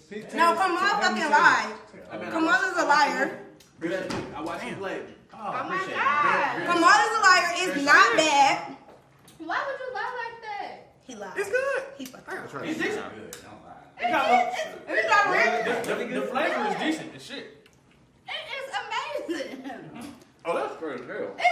No, Kamal fucking lied. Kamal is a liar. I watched him play. Oh my God. Kamal is a liar. It's not bad. Why would you lie like that? He lied. It's good. He fucking lied. It's decent. It's not real. The flavor is decent. It's shit. It is amazing. Oh, that's good as hell. It